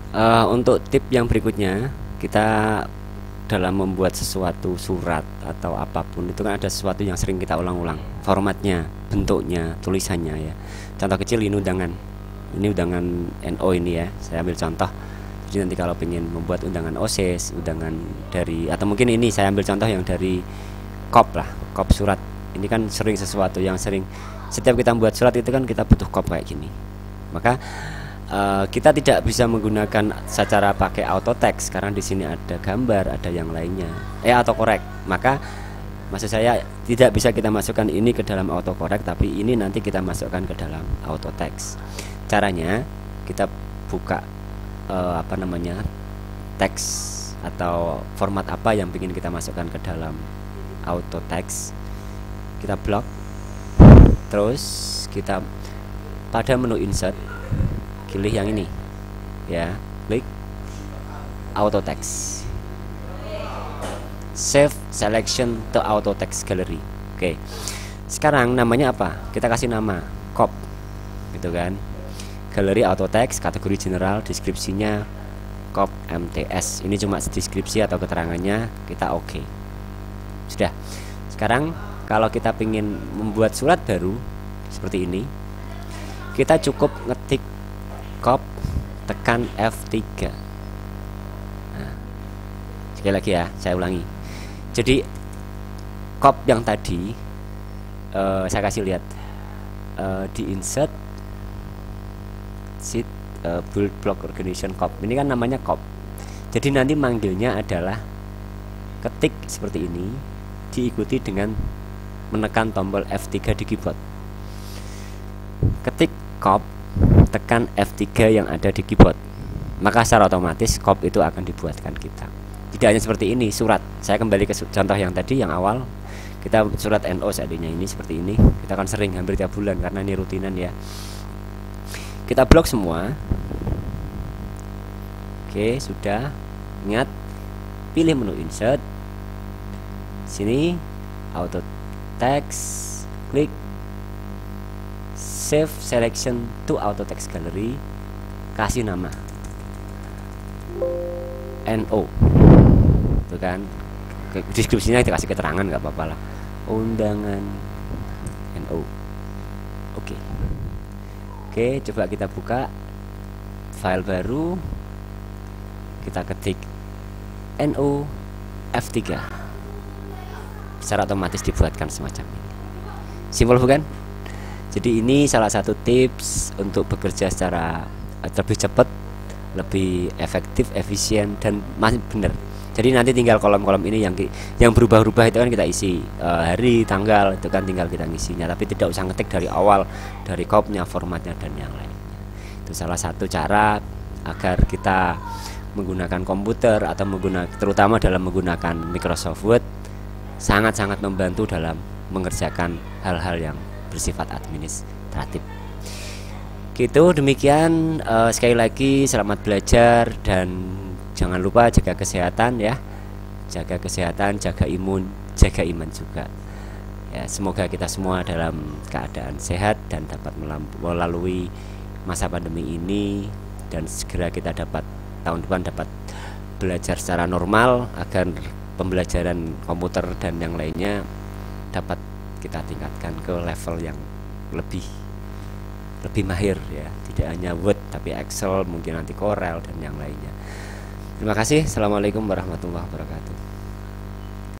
Untuk tip yang berikutnya, kita dalam membuat sesuatu surat atau apapun itu kan ada sesuatu yang sering kita ulang-ulang, formatnya, bentuknya, tulisannya ya. Contoh kecil ini undangan NO ini ya, saya ambil contoh. Jadi nanti kalau pengen membuat undangan OSIS, undangan dari, atau mungkin ini saya ambil contoh yang dari kop lah, kop surat. Ini kan sering sesuatu yang sering, setiap kita membuat surat itu kan kita butuh kop kayak gini. Maka kita tidak bisa menggunakan secara pakai auto text karena di sini ada gambar, ada yang lainnya, autocorrect. Maka maksud saya tidak bisa kita masukkan ini ke dalam autocorrect, tapi ini nanti kita masukkan ke dalam auto text. Caranya kita buka teks atau format apa yang ingin kita masukkan ke dalam auto text. Kita blok, terus kita pada menu insert pilih yang ini ya, klik auto text, save selection to auto text gallery. Oke, sekarang namanya apa? Kita kasih nama cop gitu kan, galeri auto text, kategori general, deskripsinya cop MTS. Ini cuma deskripsi atau keterangannya, kita oke. Sudah. Sekarang kalau kita ingin membuat surat baru seperti ini, kita cukup ngetik cop, tekan F3. Nah, sekali lagi ya, saya ulangi. Jadi cop yang tadi saya kasih lihat di insert sheet build block organization cop. Ini kan namanya cop. Jadi nanti manggilnya adalah ketik seperti ini, diikuti dengan menekan tombol F3 di keyboard. Ketik cop, tekan F3 yang ada di keyboard, maka secara otomatis cop itu akan dibuatkan kita. Tidak hanya seperti ini surat. Saya kembali ke contoh yang tadi yang awal. Kita surat NO seadanya ini seperti ini. Kita akan sering hampir tiap bulan karena ini rutinan ya. Kita blok semua. Oke, sudah. Ingat, pilih menu insert. Sini auto text, klik save selection to auto text gallery, kasih nama NO, itu kan deskripsinya dikasih keterangan nggak apa-apa lah, undangan NO. Oke, coba kita buka file baru, kita ketik NO F3, secara otomatis dibuatkan semacam ini. Simpel bukan? Jadi ini salah satu tips untuk bekerja secara lebih cepat, lebih efektif, efisien, dan masih benar. Jadi nanti tinggal kolom-kolom ini yang berubah-ubah itu kan kita isi hari, tanggal, itu kan tinggal kita ngisinya, tapi tidak usah ngetik dari awal, dari kopnya, formatnya, dan yang lainnya. Itu salah satu cara agar kita menggunakan komputer atau terutama dalam menggunakan Microsoft Word sangat-sangat membantu dalam mengerjakan hal-hal yang bersifat administratif. Gitu, demikian. Sekali lagi selamat belajar dan jangan lupa jaga kesehatan ya. Jaga kesehatan, jaga imun, jaga iman juga. Ya, semoga kita semua dalam keadaan sehat dan dapat melalui masa pandemi ini, dan segera kita dapat tahun depan dapat belajar secara normal agar pembelajaran komputer dan yang lainnya dapat kita tingkatkan ke level yang lebih mahir ya, tidak hanya Word tapi Excel, mungkin nanti Corel dan yang lainnya. Terima kasih. Assalamualaikum warahmatullahi wabarakatuh.